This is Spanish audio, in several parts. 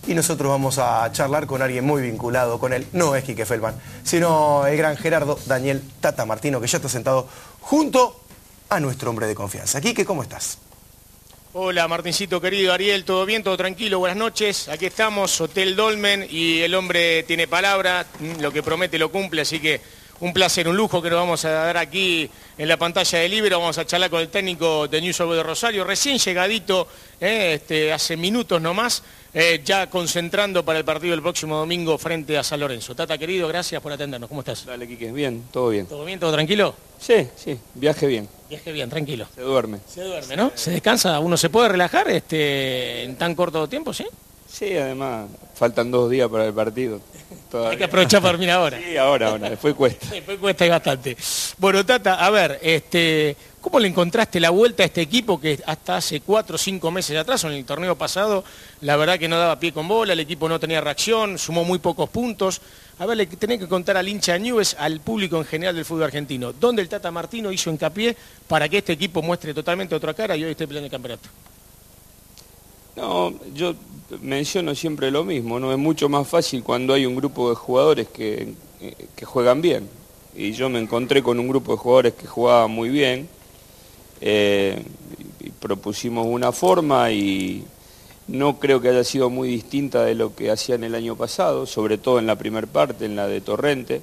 y nosotros vamos a charlar con alguien muy vinculado con él. No es Quique Feldman, sino el gran Gerardo Daniel Tata Martino, que ya está sentado junto a nuestro hombre de confianza. Quique, ¿cómo estás? Hola Martincito querido, Ariel, ¿todo bien? ¿Todo tranquilo? Buenas noches, aquí estamos, Hotel Dolmen, y el hombre tiene palabra, lo que promete lo cumple, así que un placer, un lujo que nos vamos a dar aquí en la pantalla de Libero. Vamos a charlar con el técnico de Newell's Old Boys de Rosario, recién llegadito, hace minutos nomás, ya concentrando para el partido del próximo domingo frente a San Lorenzo. Tata querido, gracias por atendernos, ¿cómo estás? Dale, Quique, bien, todo bien. ¿Todo bien, todo tranquilo? Sí, viaje bien. Viaje bien, tranquilo. Se duerme. Se duerme, ¿no? Se descansa, uno se puede relajar en tan corto tiempo, ¿sí? Sí, además, faltan 2 días para el partido. Todavía. Hay que aprovechar para dormir ahora. Sí, ahora, después cuesta. Después cuesta y bastante. Bueno, Tata, a ver, ¿cómo le encontraste la vuelta a este equipo que hasta hace 4 o 5 meses atrás, o en el torneo pasado, la verdad que no daba pie con bola, el equipo no tenía reacción, sumó muy pocos puntos? A ver, le tenés que contar al hincha de Newell's, al público en general del fútbol argentino, ¿dónde el Tata Martino hizo hincapié para que este equipo muestre totalmente otra cara y hoy esté peleando el campeonato? No, yo menciono siempre lo mismo, ¿no? Es mucho más fácil cuando hay un grupo de jugadores que juegan bien. Y yo me encontré con un grupo de jugadores que jugaban muy bien, y propusimos una forma y no creo que haya sido muy distinta de lo que hacían el año pasado, sobre todo en la primera parte, en la de Torrente.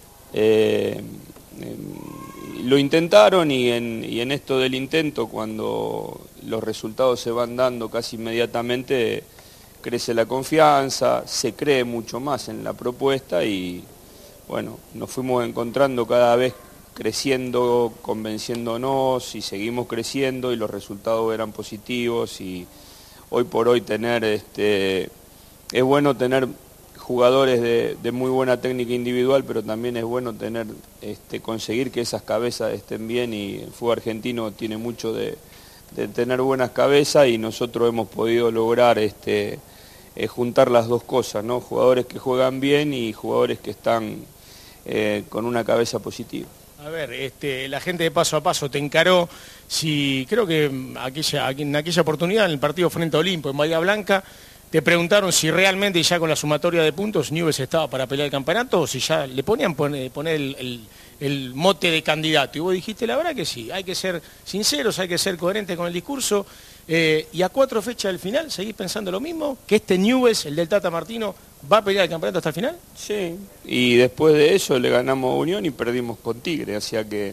Lo intentaron y en esto del intento, cuando los resultados se van dando casi inmediatamente, crece la confianza, se cree mucho más en la propuesta y bueno, nos fuimos encontrando cada vez creciendo, convenciéndonos y seguimos creciendo y los resultados eran positivos y hoy por hoy es bueno tener jugadores de muy buena técnica individual, pero también es bueno conseguir que esas cabezas estén bien y el fútbol argentino tiene mucho de tener buenas cabezas y nosotros hemos podido lograr juntar las dos cosas, ¿no? Jugadores que juegan bien y jugadores que están con una cabeza positiva. A ver, la gente de Paso a Paso te encaró, creo que en aquella oportunidad, en el partido frente a Olimpo, en Bahía Blanca, te preguntaron si realmente ya con la sumatoria de puntos Newell's estaba para pelear el campeonato o si ya le ponían poner el mote de candidato. Y vos dijiste, la verdad que sí, hay que ser sinceros, hay que ser coherentes con el discurso. Y a 4 fechas del final, ¿seguís pensando lo mismo? ¿Que Newell's, el del Tata Martino, va a pelear el campeonato hasta el final? Sí, y después de eso le ganamos a Unión y perdimos con Tigre, o sea que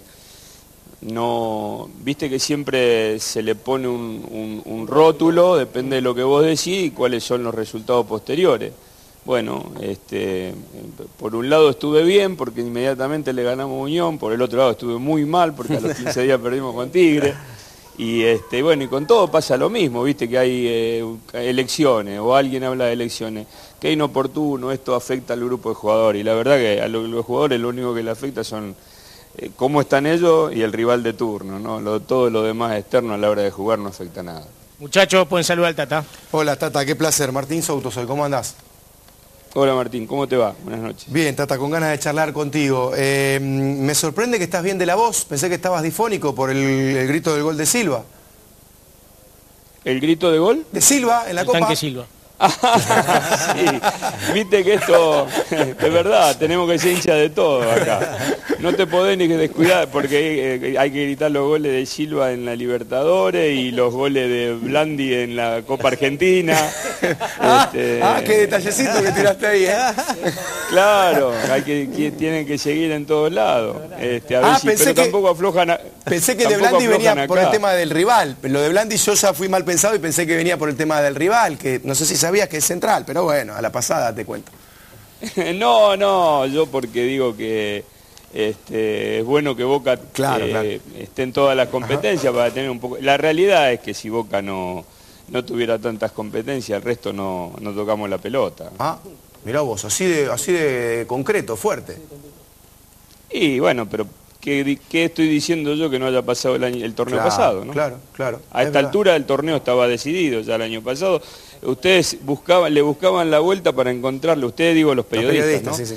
no, viste que siempre se le pone un rótulo, depende de lo que vos decís y cuáles son los resultados posteriores. Bueno, por un lado estuve bien porque inmediatamente le ganamos a Unión, por el otro lado estuve muy mal porque a los 15 días perdimos con Tigre. Y bueno, y con todo pasa lo mismo, viste que hay elecciones, o alguien habla de elecciones, que es inoportuno, esto afecta al grupo de jugadores, y la verdad que a los jugadores lo único que le afecta son cómo están ellos y el rival de turno, ¿no? Todo lo demás externo a la hora de jugar no afecta nada. Muchachos, pueden saludar al Tata. Hola Tata, qué placer. Martín Souto soy, ¿cómo andás? Hola Martín, ¿cómo te va? Buenas noches. Bien, Tata, con ganas de charlar contigo. Me sorprende que estás bien de la voz, pensé que estabas difónico por el grito del gol de Silva. ¿El grito de gol? De Silva, en la Copa. Tanque Silva. Sí, viste que esto, de verdad, tenemos que ser hinchas de todo acá. No te podés ni descuidar porque hay que gritar los goles de Silva en la Libertadores y los goles de Blandi en la Copa Argentina. Qué detallecito que tiraste ahí, Claro, tienen que seguir en todos lados. Pero tampoco aflojan. Pensé que de Blandi venía por el tema del rival. Lo de Blandi yo ya fui mal pensado y pensé que venía por el tema del rival, que no sé si sabías que es central, pero bueno, a la pasada te cuento. No, yo porque digo que es bueno que Boca esté en todas las competencias. Ajá. Para tener un poco. La realidad es que si Boca no tuviera tantas competencias, el resto no tocamos la pelota. Mirá vos, así de concreto, fuerte. Y bueno, pero ¿qué estoy diciendo yo que no haya pasado el torneo pasado, ¿no? Claro. A esta altura el torneo estaba decidido ya el año pasado. Ustedes le buscaban la vuelta para encontrarle, ustedes digo los periodistas, ¿no? Sí.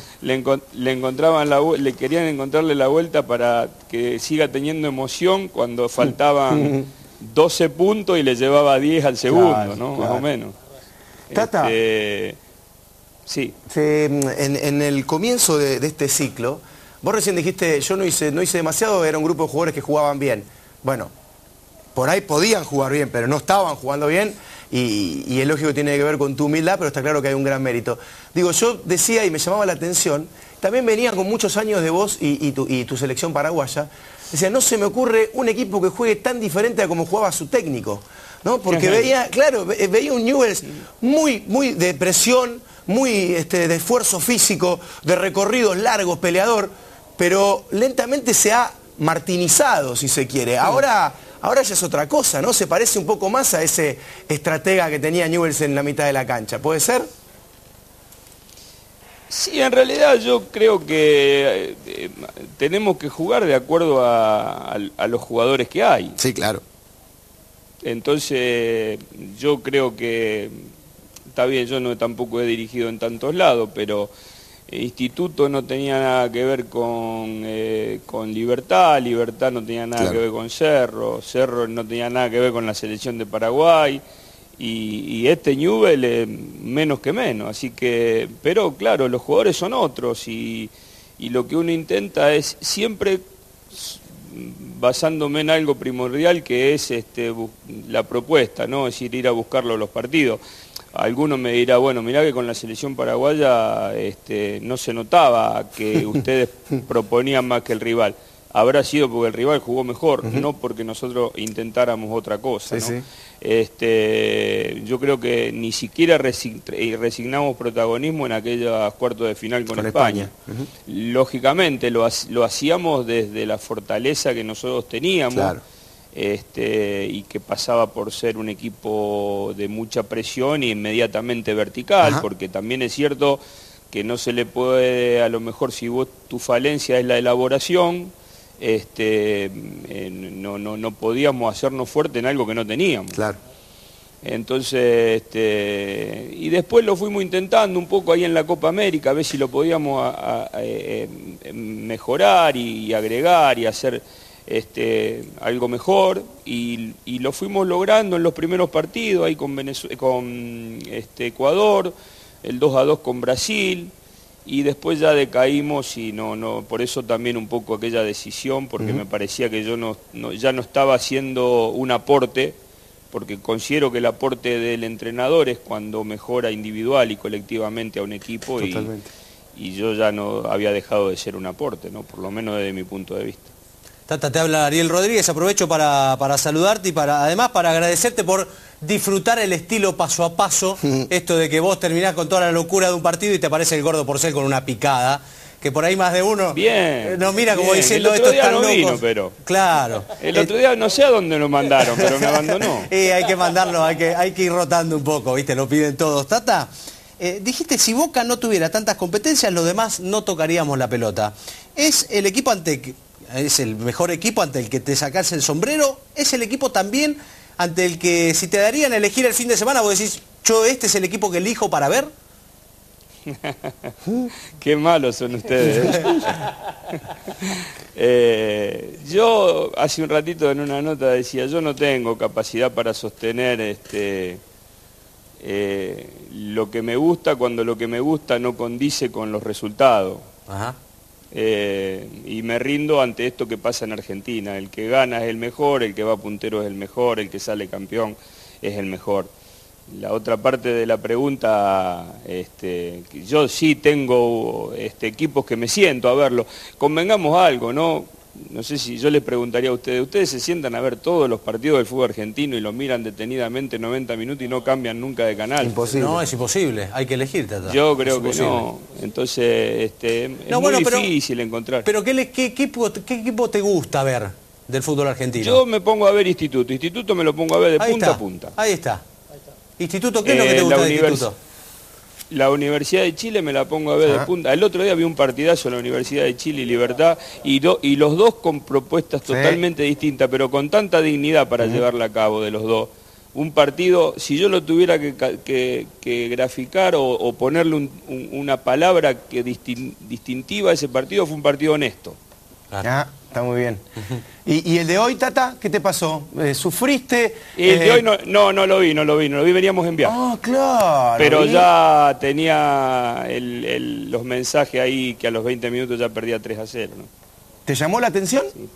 Le querían encontrarle la vuelta para que siga teniendo emoción cuando faltaban 12 puntos y le llevaba 10 al segundo, ¿no? Más o menos. Tata, sí. en el comienzo de este ciclo, vos recién dijiste, yo no hice demasiado, era un grupo de jugadores que jugaban bien. Bueno, por ahí podían jugar bien, pero no estaban jugando bien, y es lógico que tiene que ver con tu humildad, pero está claro que hay un gran mérito. Digo, yo decía y me llamaba la atención, también venía con muchos años de vos y tu selección paraguaya, decía, no se me ocurre un equipo que juegue tan diferente a como jugaba su técnico, ¿no? Porque veía, claro, veía un Newell's muy de presión, muy de esfuerzo físico, de recorridos largos, peleador, pero lentamente se ha martinizado, si se quiere. Ahora ya es otra cosa, ¿no? Se parece un poco más a ese estratega que tenía Newell's en la mitad de la cancha. ¿Puede ser? Sí, en realidad yo creo que tenemos que jugar de acuerdo a los jugadores que hay. Sí, claro. Entonces, yo creo que, está bien, yo tampoco he dirigido en tantos lados, pero Instituto no tenía nada que ver con Libertad, Libertad no tenía nada que ver con Cerro, Cerro no tenía nada que ver con la selección de Paraguay, y este Newell's menos que menos, así que, pero claro, los jugadores son otros, y lo que uno intenta es siempre, basándome en algo primordial que es la propuesta, ¿no? Es decir, ir a buscarlo a los partidos. Algunos me dirá, bueno, mirá que con la selección paraguaya no se notaba que ustedes proponían más que el rival. Habrá sido porque el rival jugó mejor, no porque nosotros intentáramos otra cosa, ¿no? Yo creo que ni siquiera resignamos protagonismo en aquellos cuartos de final con España. Lógicamente lo hacíamos desde la fortaleza que nosotros teníamos. Claro. Y que pasaba por ser un equipo de mucha presión y inmediatamente vertical, porque también es cierto que no se le puede, a lo mejor si tu falencia es la elaboración, no podíamos hacernos fuerte en algo que no teníamos. Claro. Entonces, y después lo fuimos intentando un poco ahí en la Copa América, a ver si lo podíamos mejorar y agregar y hacer algo mejor, y lo fuimos logrando en los primeros partidos, ahí con Ecuador, el 2-2 con Brasil, y después ya decaímos, y por eso también un poco aquella decisión, porque me parecía que yo ya no estaba haciendo un aporte, porque considero que el aporte del entrenador es cuando mejora individual y colectivamente a un equipo, y yo ya no había dejado de ser un aporte, ¿no? Por lo menos desde mi punto de vista. Tata, te habla Ariel Rodríguez, aprovecho para saludarte y además para agradecerte por disfrutar el estilo paso a paso, esto de que vos terminás con toda la locura de un partido y te aparece el gordo Porcel con una picada, que por ahí más de uno nos mira como diciendo esto es tan loco. Vino, pero claro. El otro día no sé a dónde lo mandaron, pero me abandonó. Hay que mandarlo, hay que ir rotando un poco, ¿viste? Lo piden todos. Tata, dijiste, si Boca no tuviera tantas competencias, los demás no tocaríamos la pelota. ¿Es el equipo es el mejor equipo ante el que te sacás el sombrero? ¿Es el equipo también ante el que, si te darían a elegir el fin de semana, vos decís, este es el equipo que elijo para ver? Qué malos son ustedes. Yo hace un ratito en una nota decía, yo no tengo capacidad para sostener lo que me gusta cuando lo que me gusta no condice con los resultados. Ajá. Y me rindo ante esto que pasa en Argentina. El que gana es el mejor, el que va puntero es el mejor, el que sale campeón es el mejor. La otra parte de la pregunta, yo sí tengo equipos que me siento a verlo. Convengamos algo, ¿no? No sé si yo les preguntaría a ustedes se sientan a ver todos los partidos del fútbol argentino y lo miran detenidamente 90 minutos y no cambian nunca de canal. Imposible. No, es imposible, hay que elegir, Tata. Yo creo que no, entonces es muy difícil encontrar. Pero ¿qué equipo te gusta ver del fútbol argentino? Yo me pongo a ver Instituto me lo pongo a ver de punta a punta. Ahí está. Instituto, ¿qué es lo que te gusta de Instituto? La Universidad de Chile me la pongo a ver de punta. El otro día vi un partidazo en la Universidad de Chile y Libertad, y los dos con propuestas totalmente distintas, pero con tanta dignidad para llevarla a cabo de los dos. Un partido, si yo lo tuviera que graficar o ponerle una palabra distintiva a ese partido, fue un partido honesto. Claro. Ah, está muy bien. ¿Y el de hoy, Tata, qué te pasó? ¿Sufriste? El de hoy no lo vi, veníamos en viaje. Ah, claro. Pero ya tenía los mensajes ahí que a los 20 minutos ya perdía 3-0, ¿no? ¿Te llamó la atención? Sí.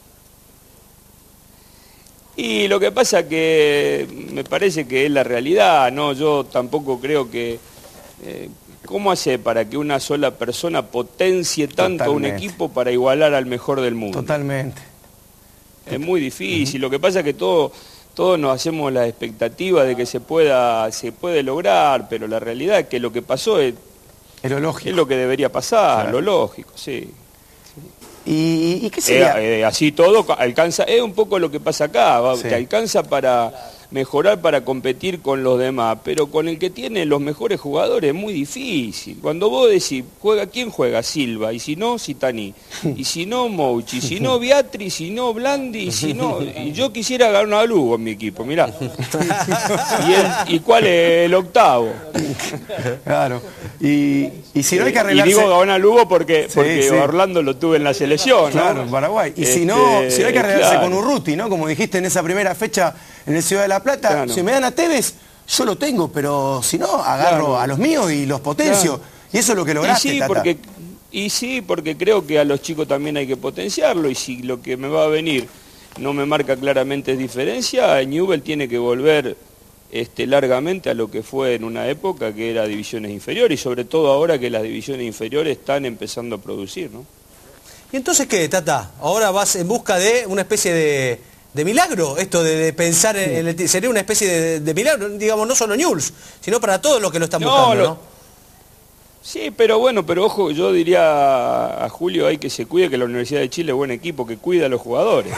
Y lo que pasa que me parece que es la realidad, ¿no? Yo tampoco creo que... ¿Cómo hace para que una sola persona potencie tanto a un equipo para igualar al mejor del mundo? Totalmente. Es muy difícil. Lo que pasa es que todos nos hacemos la expectativa de que se puede lograr, pero la realidad es que lo que pasó es lo lógico. Es lo que debería pasar, claro. Lo lógico, sí. ¿Y qué sería? Así todo alcanza, es un poco lo que pasa acá, Sí. te alcanza para mejorar, para competir con los demás, pero con el que tiene los mejores jugadores es muy difícil. Cuando vos decís, ¿quién juega? Silva, y si no, Citani, y si no, Mouchi, y si no, Beatriz, y si no, Blandi, y si no... Y yo quisiera ganar a Lugo en mi equipo, mirá. ¿Y cuál es el octavo? Claro. Y si no hay que arreglarse... Y digo ganar a Lugo porque Sí. Orlando lo tuve en la selección, Claro, ¿no? en Paraguay. Y si no hay que arreglarse claro. con Urruti, ¿no? Como dijiste en esa primera fecha en el Ciudad de la Plata, Claro. si me dan a Tevez, yo lo tengo, pero si no, agarro Claro. a los míos y los potencio. Claro. Y eso es lo que lograste, Tata. Porque creo que a los chicos también hay que potenciarlo, y si lo que me va a venir no me marca claramente diferencia, Newell tiene que volver largamente a lo que fue en una época que era divisiones inferiores, y sobre todo ahora que las divisiones inferiores están empezando a producir, ¿no? ¿Y entonces qué, Tata? ¿Ahora vas en busca de una especie de milagro? Esto de pensar en el... Sería una especie de milagro, digamos, no solo Newell's, sino para todos los que lo están buscando, ¿no? Sí, pero ojo, yo diría a Julio ahí que se cuide, que la Universidad de Chile es buen equipo, que cuida a los jugadores.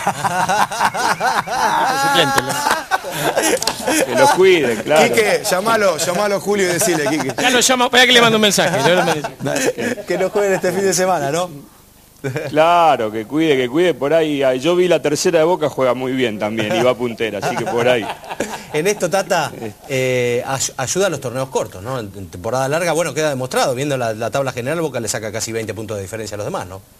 Que los cuiden, claro. Quique, llamalo Julio y decile, Quique. Ya lo llamo, para que le mando un mensaje. Que no jueguen este fin de semana, ¿no? Claro, que cuide por ahí. Yo vi la tercera de Boca, juega muy bien también, y va puntera, así que por ahí. En esto, Tata, ayuda a los torneos cortos, ¿no? En temporada larga, bueno, queda demostrado, viendo la tabla general, Boca le saca casi 20 puntos de diferencia a los demás, ¿no?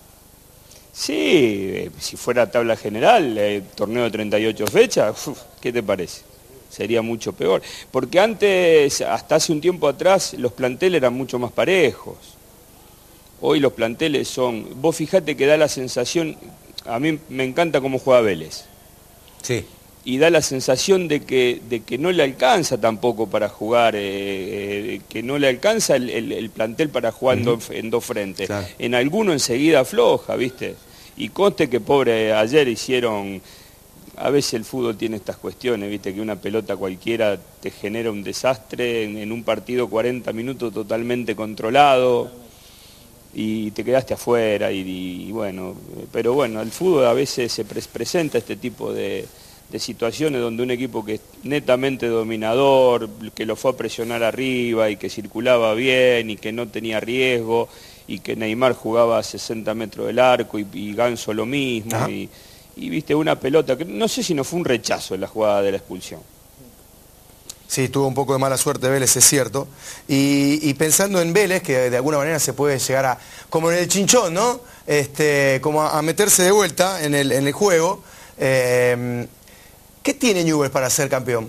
Sí, si fuera tabla general, torneo de 38 fechas, ¿qué te parece? Sería mucho peor. Porque antes, hasta hace un tiempo atrás, los planteles eran mucho más parejos. Hoy los planteles son... Vos fijate que da la sensación... A mí me encanta cómo juega Vélez. Sí. Y da la sensación de que no le alcanza tampoco para jugar, que no le alcanza el plantel para jugar en dos frentes. Claro. En alguno enseguida afloja, ¿viste? Y conste que pobre, ayer hicieron... A veces el fútbol tiene estas cuestiones, ¿viste? Que una pelota cualquiera te genera un desastre en un partido 40 minutos totalmente controlado, y te quedaste afuera, y bueno, pero bueno, el fútbol a veces se presenta este tipo de situaciones donde un equipo que es netamente dominador, que lo fue a presionar arriba y que circulaba bien y que no tenía riesgo, y que Neymar jugaba a 60 metros del arco y Ganso lo mismo, y viste una pelota, que no sé si no fue un rechazo en la jugada de la expulsión. Sí, tuvo un poco de mala suerte Vélez, es cierto. Y pensando en Vélez, que de alguna manera se puede llegar a, como en el Chinchón, ¿no? Como a meterse de vuelta en el juego. ¿Qué tiene Newell's para ser campeón?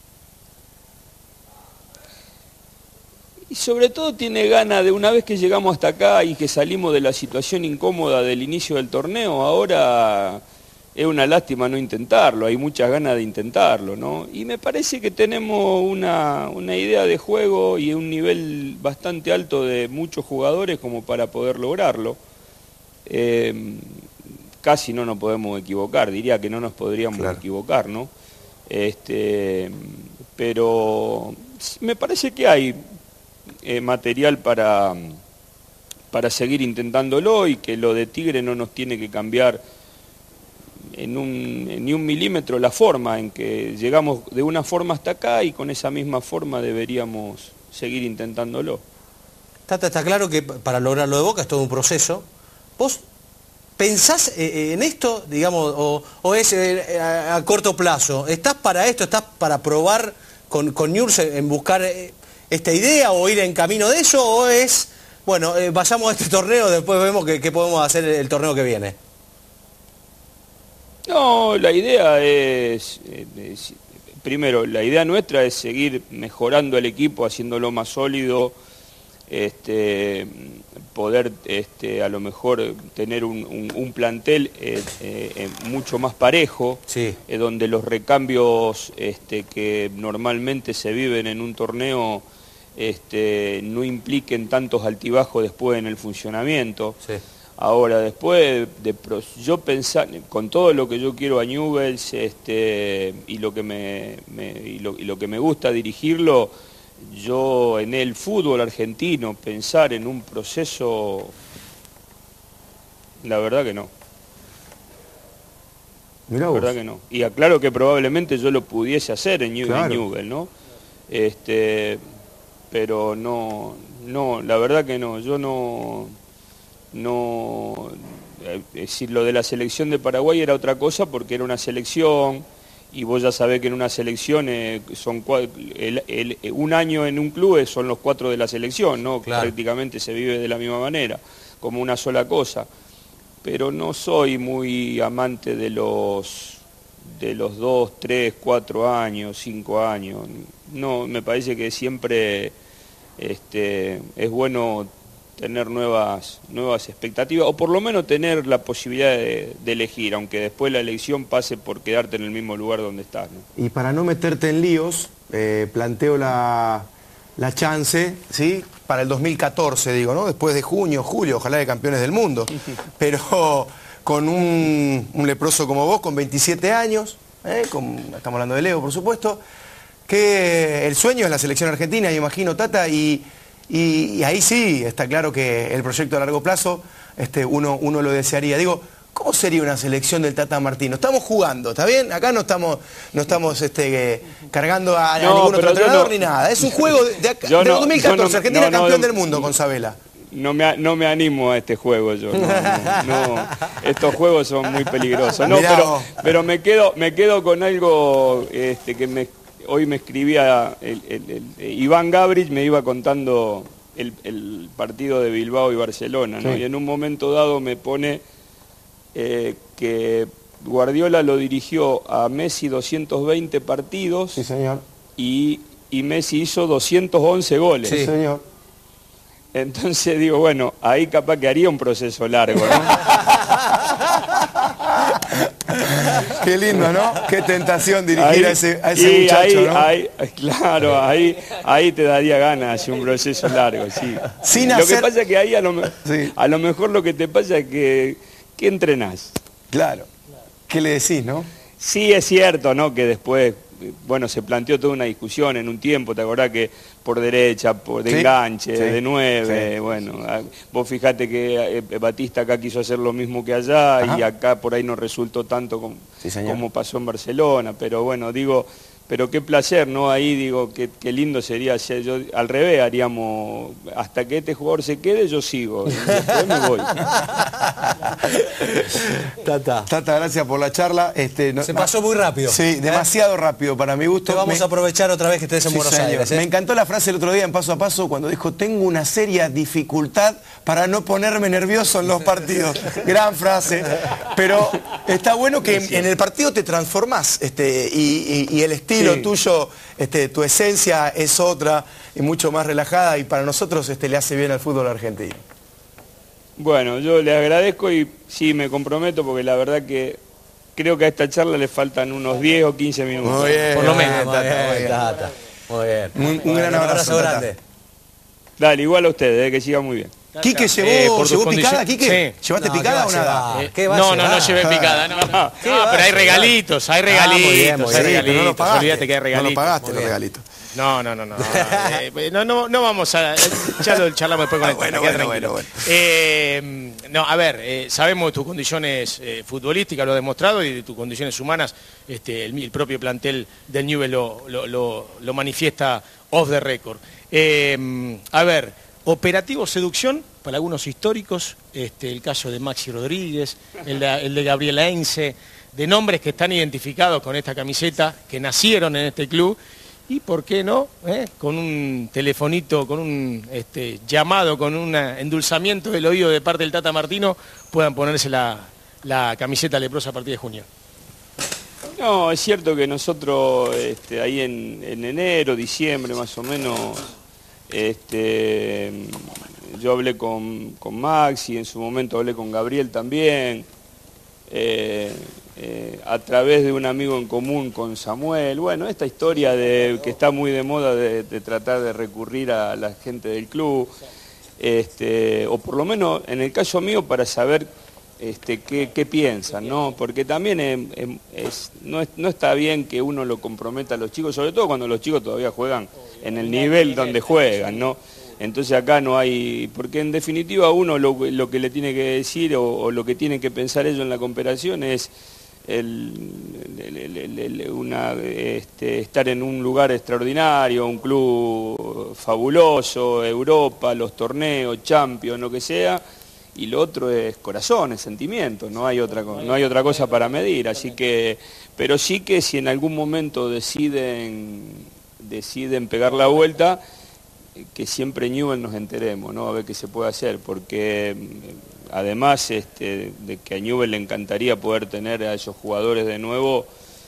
Y sobre todo tiene ganas de, una vez que llegamos hasta acá y que salimos de la situación incómoda del inicio del torneo, ahora es una lástima no intentarlo, hay muchas ganas de intentarlo, ¿no? Y me parece que tenemos una idea de juego y un nivel bastante alto de muchos jugadores como para poder lograrlo. Casi no nos podemos equivocar, diría que no nos podríamos equivocar, ¿no? Pero me parece que hay material para seguir intentándolo, y que lo de Tigre no nos tiene que cambiar ni un milímetro la forma en que llegamos de una forma hasta acá, y con esa misma forma deberíamos seguir intentándolo. Tata, está claro que para lograr lo de Boca es todo un proceso. ¿Vos pensás en esto, digamos, o es a corto plazo? ¿Estás para esto? ¿Estás para probar con Newell's en buscar esta idea o ir en camino de eso? ¿O es Bueno, vayamos a este torneo, después vemos qué podemos hacer el torneo que viene. No, la idea primero, la idea nuestra es seguir mejorando el equipo, haciéndolo más sólido, poder a lo mejor tener un plantel mucho más parejo, sí. Donde los recambios que normalmente se viven en un torneo no impliquen tantos altibajos después en el funcionamiento. Sí. Ahora, después yo pensar, con todo lo que yo quiero a Newell's y lo que me gusta dirigirlo, yo en el fútbol argentino pensar en un proceso, la verdad que no. Mirá la vos. verdad que no. Y aclaro que probablemente yo lo pudiese hacer en Newell's, ¿no? Pero no, la verdad que no. Yo no, es decir, lo de la selección de Paraguay era otra cosa porque era una selección y vos ya sabés que en una selección son un año en un club son los 4 de la selección, ¿no? Claro. Prácticamente se vive de la misma manera, como una sola cosa. Pero no soy muy amante de los 2, 3, 4 años, 5 años. No, me parece que siempre es bueno tener nuevas expectativas, o por lo menos tener la posibilidad de elegir, aunque después la elección pase por quedarte en el mismo lugar donde estás, ¿no? Y para no meterte en líos, planteo la chance, ¿sí? Para el 2014, digo, ¿no? Después de junio, julio, ojalá de campeones del mundo. Pero con un leproso como vos, con 27 años, estamos hablando de Leo, por supuesto, que el sueño es la selección argentina, imagino, Tata, y ahí sí está claro que el proyecto a largo plazo uno lo desearía. Digo, ¿cómo sería una selección del Tata Martino? Estamos jugando, ¿está bien? Acá no estamos cargando a ningún otro entrenador ni nada. Es un juego de 2014, Argentina campeón del mundo con Sabela. No me animo a este juego yo. No. Estos juegos son muy peligrosos. No, pero me quedo con algo que hoy me escribía Iván Gabrich, me iba contando el partido de Bilbao y Barcelona, ¿no? Sí. Y en un momento dado me pone que Guardiola lo dirigió a Messi 220 partidos, sí, señor. Y Messi hizo 211 goles. Sí, señor. Entonces digo, bueno, ahí capaz que haría un proceso largo, ¿no? Qué lindo, ¿no? Qué tentación dirigir a ese muchacho, ahí, ¿no? Claro, ahí te daría ganas de hacer un proceso largo, sí. Lo que pasa es que ahí a lo mejor lo que te pasa es que entrenás. Claro. ¿Qué le decís, no? Sí, es cierto, ¿no? Que después, bueno, se planteó toda una discusión en un tiempo, ¿te acordás que por derecha, de enganche, de 9, bueno, vos fijate que Batista acá quiso hacer lo mismo que allá. Ajá. Y acá por ahí no resultó tanto como pasó en Barcelona, pero bueno, digo, pero qué placer, ¿no? Ahí digo, qué lindo sería, yo al revés haríamos, hasta que este jugador se quede, yo sigo, y después me voy. Tata, gracias por la charla. Se pasó muy rápido. Sí, demasiado rápido para mi gusto. Te vamos a aprovechar otra vez que estés en Buenos Aires. Me encantó la frase el otro día en Paso a Paso cuando dijo, tengo una seria dificultad para no ponerme nervioso en los partidos. Gran frase. Pero está bueno que en el partido te transformás y el estilo tuyo, tu esencia es otra y mucho más relajada y para nosotros le hace bien al fútbol argentino. Bueno, yo les agradezco y sí, me comprometo porque la verdad que creo que a esta charla le faltan unos 10 o 15 minutos. Muy bien, por lo menos, Tata. Muy bien. Un gran abrazo grande. Dale, igual a ustedes, que siga muy bien. ¿Quique llevó picada, Quique? Sí. ¿Llevaste picada o nada? No llevé picada. No, pero hay regalitos, hay regalitos. No lo pagaste. Olvídate que hay regalitos. No lo pagaste los regalitos. No vamos a... Ya lo charlamos después con el bueno. No, a ver, sabemos de tus condiciones futbolísticas, lo has demostrado, y de tus condiciones humanas, el propio plantel del Newell's lo manifiesta off the record. A ver, operativo seducción, para algunos históricos, el caso de Maxi Rodríguez, el de Gabriel Heinze, de nombres que están identificados con esta camiseta, que nacieron en este club, y por qué no, con un telefonito, con un llamado, con un endulzamiento del oído de parte del Tata Martino, puedan ponerse la camiseta leprosa a partir de junio. No, es cierto que nosotros ahí en enero, diciembre más o menos, yo hablé con Maxi, en su momento hablé con Gabriel también, a través de un amigo en común con Samuel. Bueno, esta historia que está muy de moda de tratar de recurrir a la gente del club, o por lo menos en el caso mío para saber qué piensan, ¿no? Porque también no está bien que uno lo comprometa a los chicos, sobre todo cuando los chicos todavía juegan en el nivel donde juegan, ¿no? Entonces acá no hay, porque en definitiva uno lo que le tiene que decir o lo que tienen que pensar ellos en la cooperación es estar en un lugar extraordinario, un club fabuloso, Europa, los torneos, Champions, lo que sea, y lo otro es corazón, es sentimiento, no hay otra cosa para medir, así que, pero sí que si en algún momento deciden pegar la vuelta, que siempre Newell's nos enteremos, ¿no? A ver qué se puede hacer, porque además de que a Newell's le encantaría poder tener a esos jugadores de nuevo,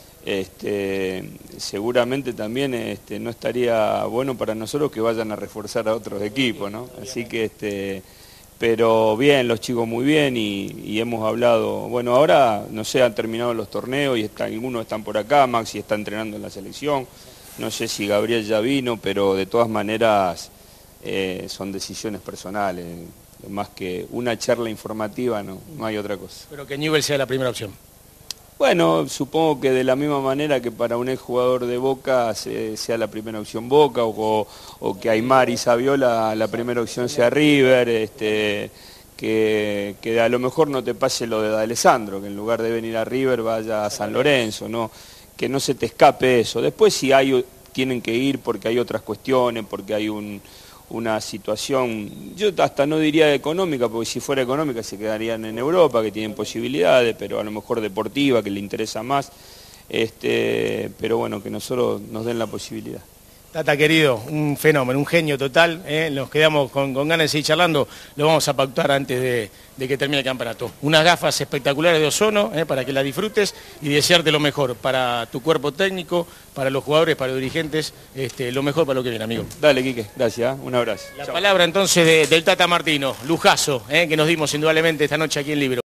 seguramente también no estaría bueno para nosotros que vayan a reforzar a otros equipos, ¿no? Así que pero bien, los chicos muy bien y hemos hablado, bueno, ahora no sé, han terminado los torneos y algunos están por acá, Maxi está entrenando en la selección. No sé si Gabriel ya vino, pero de todas maneras son decisiones personales. Más que una charla informativa, no hay otra cosa. Pero que Newell's sea la primera opción. Bueno, supongo que de la misma manera que para un exjugador de Boca sea la primera opción Boca, o que Aymar y Saviola la primera opción sea River, que a lo mejor no te pase lo de D'Alessandro, que en lugar de venir a River vaya a San Lorenzo, ¿no? Que no se te escape eso. Después si tienen que ir porque hay otras cuestiones, porque hay una situación, yo hasta no diría económica, porque si fuera económica se quedarían en Europa, que tienen posibilidades, pero a lo mejor deportiva, que le interesa más, pero bueno, que nosotros nos den la posibilidad. Tata querido, un fenómeno, un genio total, nos quedamos con ganas de seguir charlando, lo vamos a pautar antes de que termine el campeonato. Unas gafas espectaculares de Ozono, para que las disfrutes y desearte lo mejor para tu cuerpo técnico, para los jugadores, para los dirigentes, lo mejor para lo que viene, amigo. Dale, Quique, gracias, un abrazo. La palabra entonces del Tata Martino, lujazo, que nos dimos indudablemente esta noche aquí en Libro.